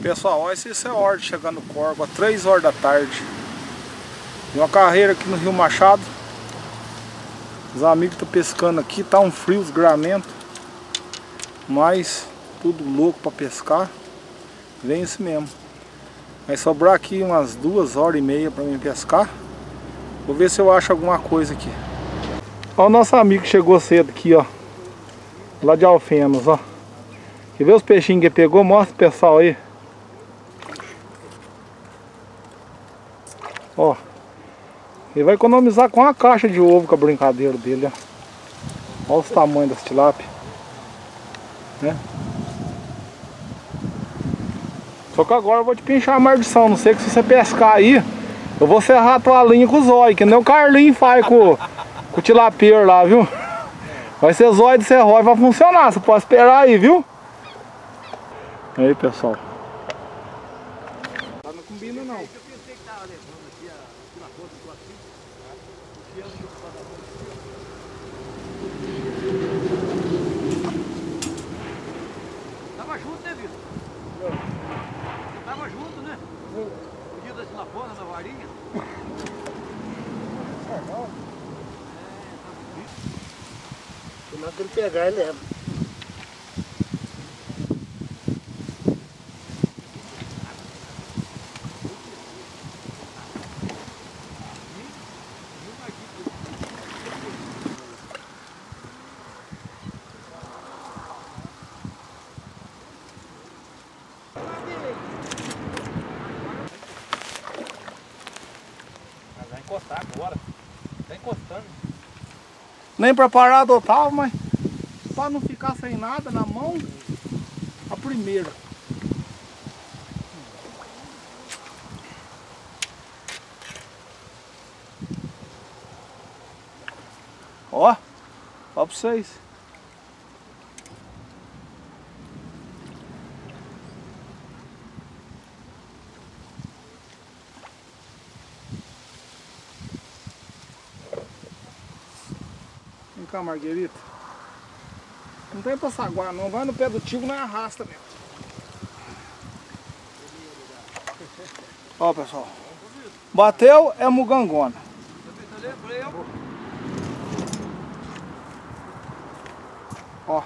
Pessoal, olha esse é a hora de chegar no Corvo, às 3 horas da tarde. Tem uma carreira aqui no Rio Machado. Os amigos estão pescando aqui, tá um frio, desgramento. Mas tudo louco para pescar. Vem esse mesmo. Vai sobrar aqui umas 2h30 para mim pescar. Vou ver se eu acho alguma coisa aqui. Olha o nosso amigo que chegou cedo aqui, ó. Lá de Alfenas, ó. Quer ver os peixinhos que ele pegou? Mostra pro pessoal aí. Ó, ele vai economizar com uma caixa de ovo com a brincadeira dele, ó. Olha os tamanhos das tilápia, né? Só que agora eu vou te pinchar a maldição. Não sei que se você pescar aí, eu vou serrar a tua linha com o zóio, que nem o Carlinho faz com o tilapeiro lá, viu? Vai ser zóio de serrói, vai funcionar. Você pode esperar aí, viu? Aí, pessoal. Não combina não. Tava junto, né, Vitor? Tava junto, né? O dia da silafona, da varinha. Na hora que ele pegar, ele leva. Vai encostar agora. Tá encostando. Nem preparado eu tava, mas pra não ficar sem nada na mão, a primeira. Ó pra vocês. Vem cá, Marguerita. Não tem pra saguar não, vai no pé do tio, não arrasta mesmo. Ó, pessoal. Bateu, é mugangona. Ó.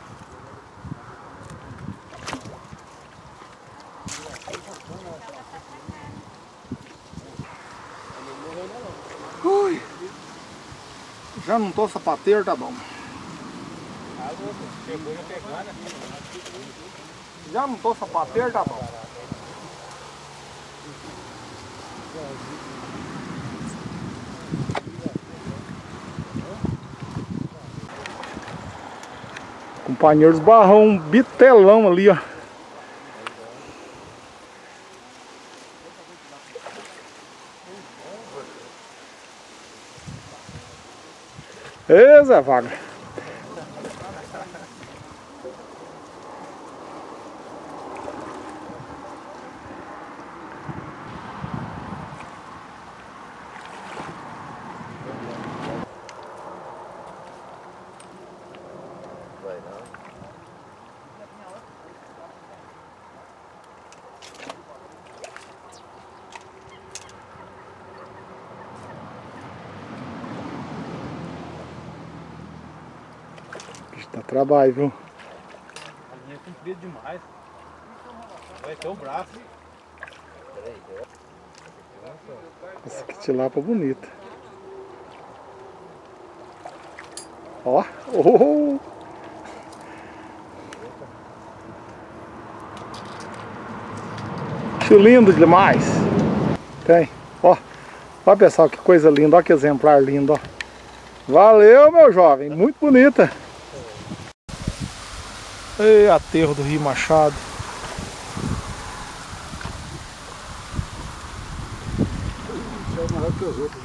Ui. Já não tô sapateiro, tá bom. Já não tô sapateiro, tá bom. Companheiros barrão um bitelão ali, ó. Ê, Zé Wagner. Dá trabalho, viu? A linha é comprida demais. Vai ter o braço. Essa aqui tilápia bonita. Ó. Oh. Que lindo demais. Tem. Ó. Ó, pessoal, que coisa linda. Ó que exemplar lindo, ó. Valeu, meu jovem. Muito bonita. E aterro do Rio Machado. É maior que os outros.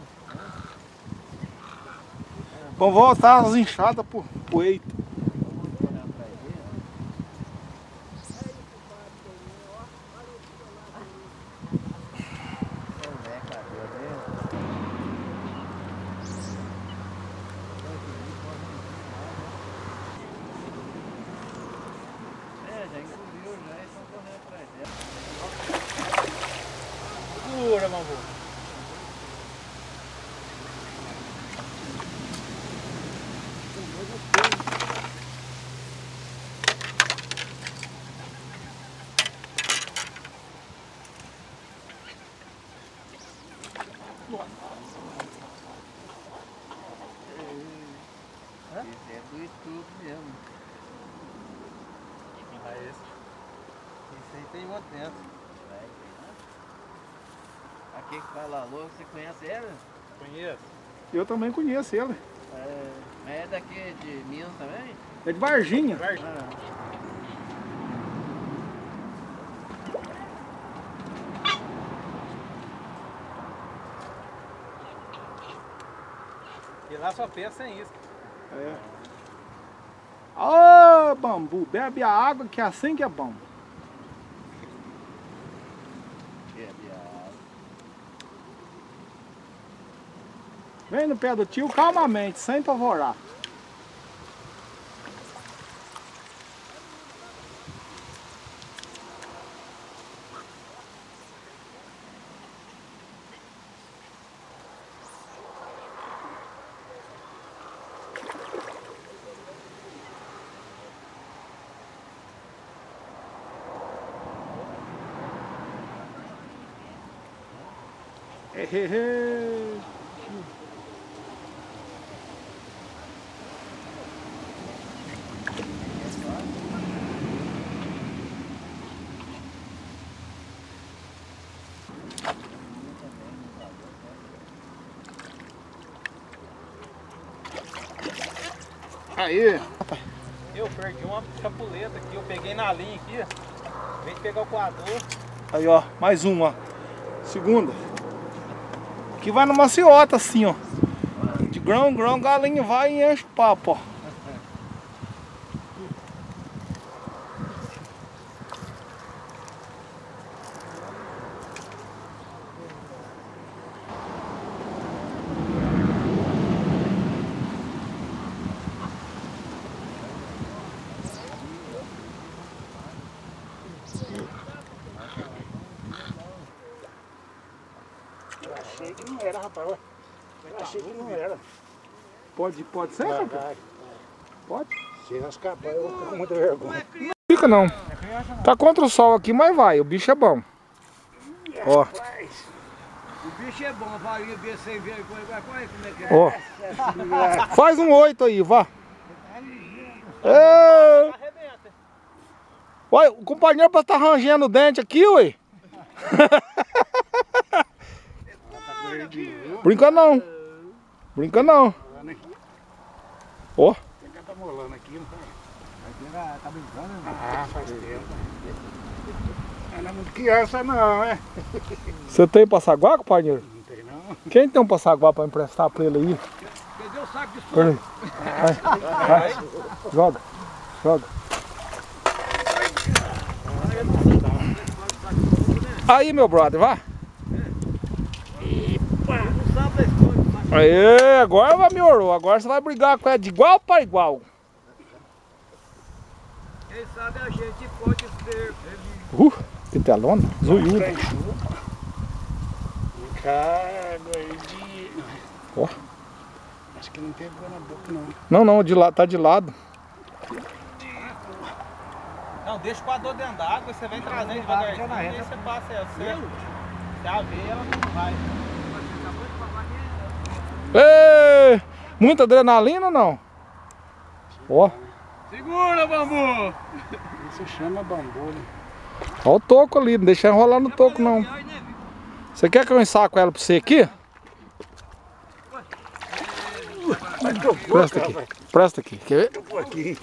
Vamos voltar as enxadas pro eito. quanto tempo. Aqui que fala alô, você conhece ele? Conheço. Eu também conheço ele. Mas é daqui de Minas também? É de Varginha. E lá só pensa sem isca. É. Ô, bambu, bebe a água que é assim que é bom. Vem no pé do tio calmamente, sem pavorar. Aí. Eu perdi uma chapuleta aqui, eu peguei na linha aqui, vem pegar o coador. Aí, ó, mais uma. Segunda. Aqui vai numa maciota assim, ó. De grão em grão, galinha vai e enche o papo, ó. Achei que não era, rapaz. Eu achei que não era. Pode ser, rapaz? Pode? Se rascar, eu vou ficar com muita vergonha. Fica não. Tá contra o sol aqui, mas vai. O bicho é bom. Ó. O bicho é bom, vai ver sem vergonha, como é que é? Ó. Faz um 8 aí, vá. É. Ué, o companheiro parece estar rangendo o dente aqui, ué. Brinca não. Brinca não. Ó. Tá molando aqui, não faz? Tá brincando, né? Ah, faz tempo. Não é muito criança não, né? Você tem passaguá, companheiro? Não tem não. Quem tem um passaguá pra emprestar pra ele aí? Cadê o saco de som? Pera aí. Vai. Joga. Joga. Aí, meu brother, vá. Aê, agora vai melhorou. Agora você vai brigar com ela de igual para igual. Quem sabe a gente pode ser feliz. Que telona, zoiuda. Cargo aí de... Ó. Acho que não pegou na boca não. Não, de lado, tá de lado. Não, deixa o coador dentro da água, você vem trazendo devagarzinho e aí você passa ela. Você a ver, ela não vai. Ê, muita adrenalina ou não? Ó. Segura, bambu! Isso chama bambu, né? Ó o toco ali, não deixa enrolar no toco não. Você quer que eu ensaco ela pra você aqui? Presta aqui, presta aqui. Quer ver? Aqui.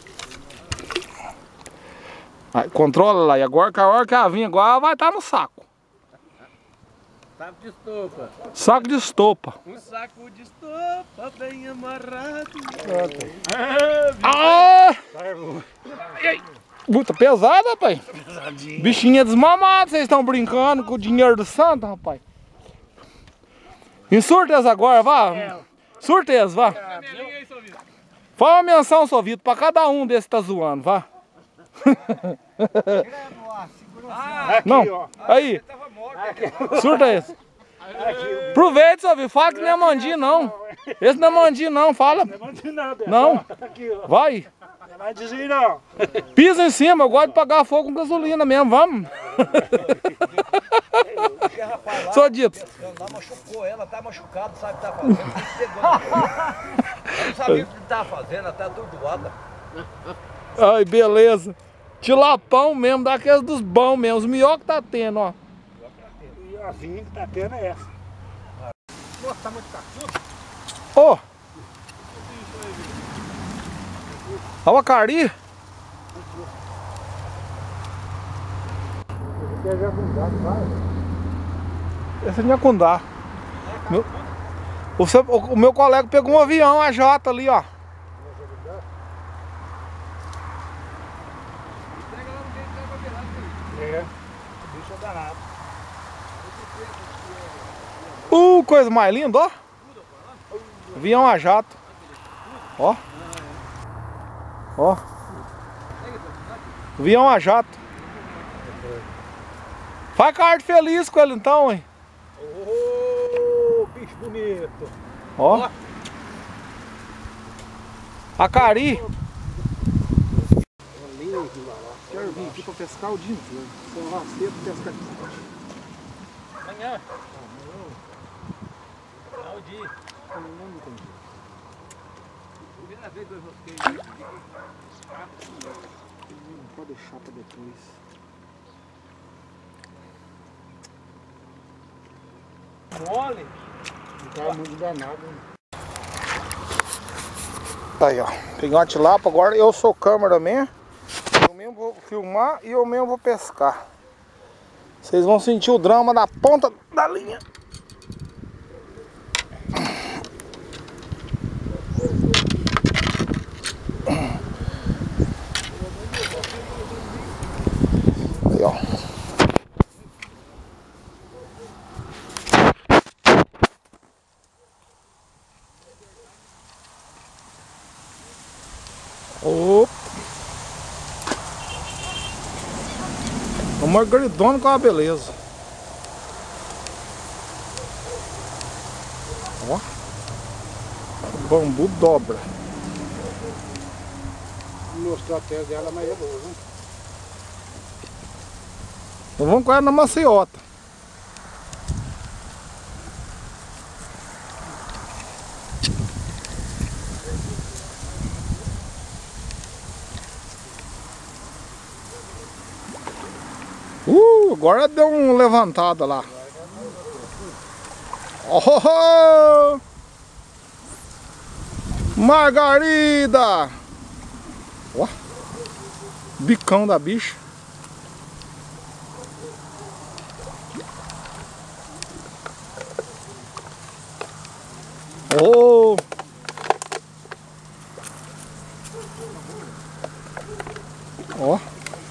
Aí, controla lá, e agora que a hora que ela vir, agora ela vai estar no saco. Saco de estopa. Saco de estopa. Um saco de estopa bem amarrado. Ah! Puta, pesada, rapaz. Pesadinho. Bichinha desmamada, vocês estão brincando com o dinheiro do santo, rapaz. Em surteza agora, vá. Surteza, vá. Fala uma menção, seu Vitor, pra cada um desse que tá zoando, vá. Não, aí. Surta esse. Aproveita, seu Vitor, fala que não é mandi, não. Esse não é mandi, não, fala. Não, vai. Não vai dizer não. Pisa em cima, eu gosto de pagar fogo com gasolina mesmo, vamos. Só dito. Ela machucou, ela tá machucada, sabe o que tá fazendo? Ela não sabia o que tava fazendo, ela tá atordoada. Ai, beleza. Tilapão mesmo, daqueles dos bons mesmo. Os melhores que tá tendo, ó. E a vinha que tá tendo é essa. Nossa, tá muito caçudo. Ô! Olha a cari. Esse é Nhacundá. O meu colega pegou um avião, a Jota ali, ó. É, bicho é danado. Coisa mais linda, ó. Avião a jato. Ó. Ó. Avião a jato. Faz cara feliz com ele então, hein. Ô, bicho bonito. Ó. A cari. Quero vir aqui pra pescar o dia inteiro. São lá cedo pescar aqui. Amanhã. É o dia. Não tem jeito. Primeira vez que eu rosquei. Não pode deixar pra depois. Mole. Não tá muito danado. Aí, ó. Peguei uma tilapa. Agora eu sou cameraman. Eu mesmo vou filmar e eu mesmo vou pescar. Vocês vão sentir o drama da ponta da linha. Aí, ó. Opa. O margaridona com uma beleza. Ó. O bambu dobra. Não mostrou a tela dela, mas é boa, né? Então vamos com ela na maciota. Agora deu uma levantada lá. Oh! Margarida! Ó, bicão da bicha. Oh! Ó.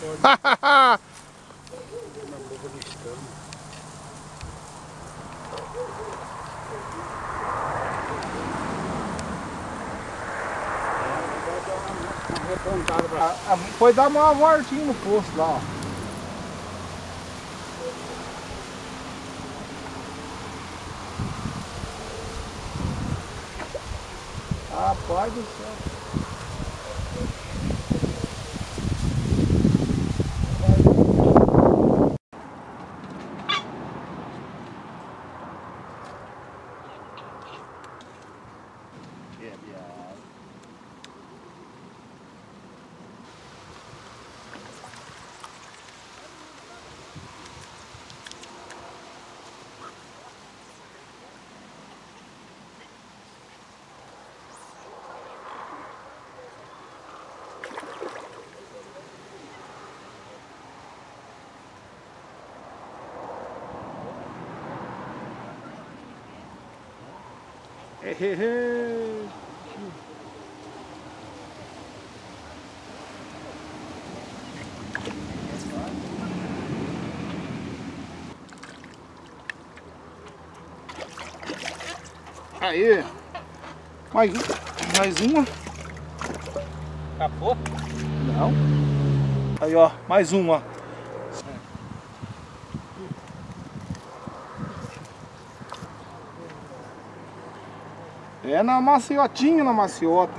Foi dar uma voltinha no posto lá, ó. Rapaz do céu. Aí, mais uma. Acabou? Não. Aí, ó, mais uma. É na maciotinha, na maciota.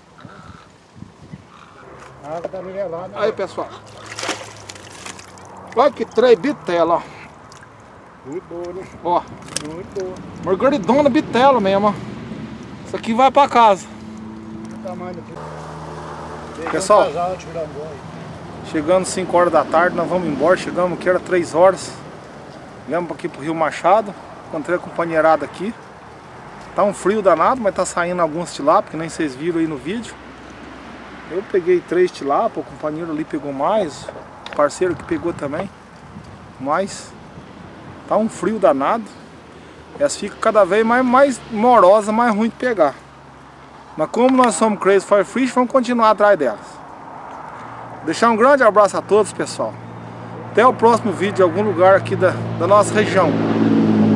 A água tá nivelada. Aí, pessoal. Olha que três bitela, ó. Muito boa, né? Ó. Muito boa. Margaridona bitela mesmo, ó. Isso aqui vai pra casa. O tamanho daqui. Pessoal, chegando 5 horas da tarde, nós vamos embora. Chegamos aqui, era 3 horas. Viemos aqui pro Rio Machado. Encontrei a companheirada aqui. Tá um frio danado, mas tá saindo alguns tilápia, que nem vocês viram aí no vídeo. Eu peguei 3 tilápia, o companheiro ali pegou mais. O parceiro que pegou também. Mas tá um frio danado. Elas ficam cada vez mais morosas, mais ruim de pegar. Mas como nós somos Crazy for Fish, vamos continuar atrás delas. Deixar um grande abraço a todos, pessoal. Até o próximo vídeo em algum lugar aqui da nossa região.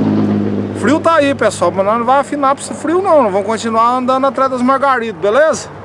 Frio tá aí, pessoal, mas nós não vamos afinar para esse frio não. Nós vamos continuar andando atrás das margaridas, beleza?